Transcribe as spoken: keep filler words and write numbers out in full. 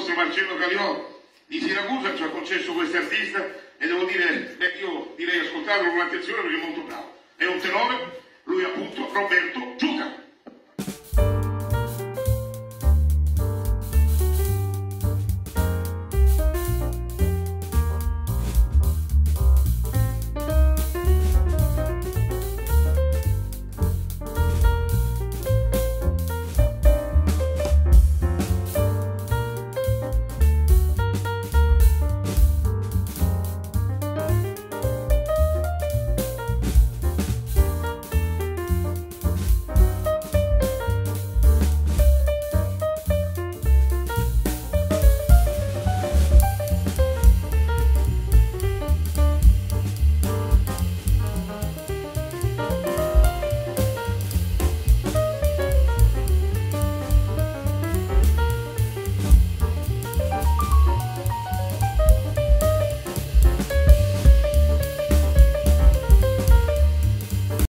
nostro Marcello Caliò di Siracusa ci ha concesso questo artista e devo dire, beh, io direi ascoltatelo con attenzione perché è molto bravo. È un tenore, lui appunto Roberto Giuca.